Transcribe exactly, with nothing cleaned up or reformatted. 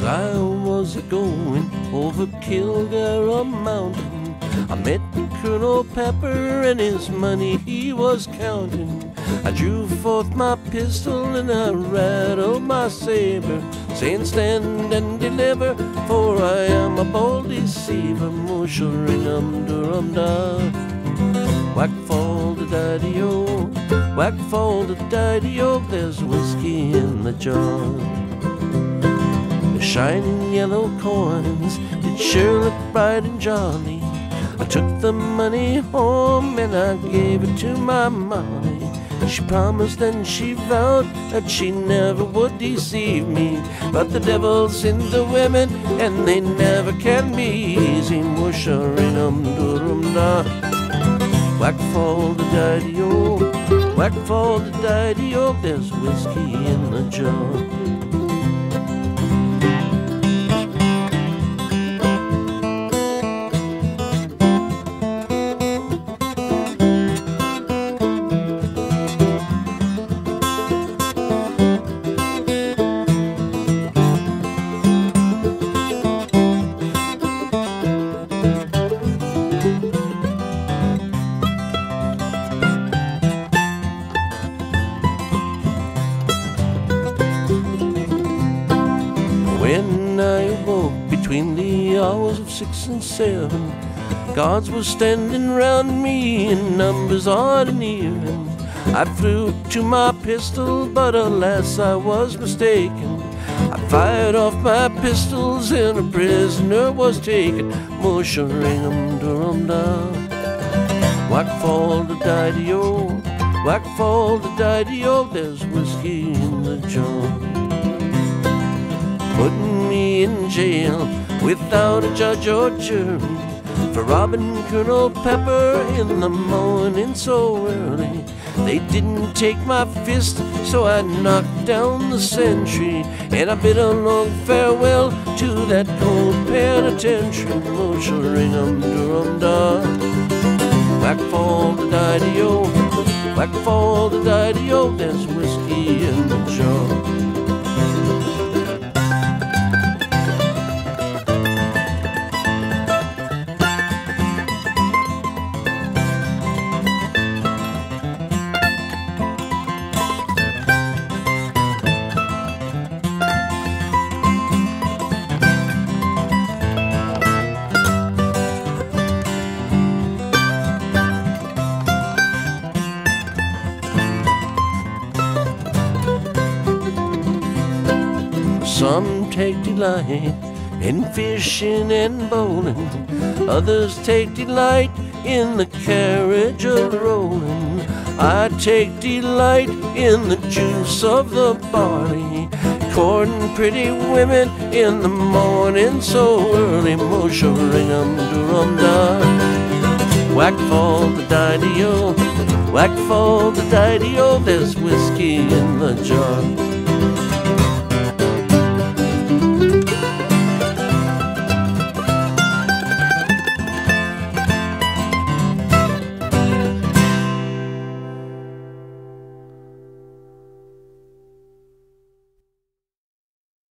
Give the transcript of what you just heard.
I was a-going over Kilgara Mountain, I met Colonel Pepper and his money he was counting. I drew forth my pistol and I rattled my saber, saying stand and deliver, for I am a bold deceiver. Musha-ring-um-dur-um-da. Whack fall the daddy-o, whack fall the daddy-o, there's whiskey in the jar. The shining yellow coins did sure look bright and jolly. I took the money home and I gave it to my Molly. She promised and she vowed that she never would deceive me, but the devil's in the women and they never can be easy. Musha-ring-um-dur-um-da. Whack fall the daddy-o, whack fall the daddy-o, there's whiskey in the jar. When I awoke between the hours of six and seven, guards were standing round me in numbers odd and even. I flew to my pistol, but alas I was mistaken. I fired off my pistols and a prisoner was taken. Musha-ring-um-dur-um-da. Whack fall the daddy-o, whack fall the daddy-o, there's whiskey in the jar. Putting me in jail without a judge or jury for robbing Colonel Pepper in the morning so early. They didn't take my fist, so I knocked down the sentry, and I bid a long farewell to that cold penitentiary. Musha-ring-um-dur-um-da. Whack fall the daddy-o, whack fall the daddy-o, there's whiskey in the jar. Some take delight in fishing and bowling, others take delight in the carriage of rolling. I take delight in the juice of the barley, courting pretty women in the morning so early. Musha-ring-um-dur-um-da. Whack fall the daddy-o, whack fall the daddy-o, there's whiskey in the jar.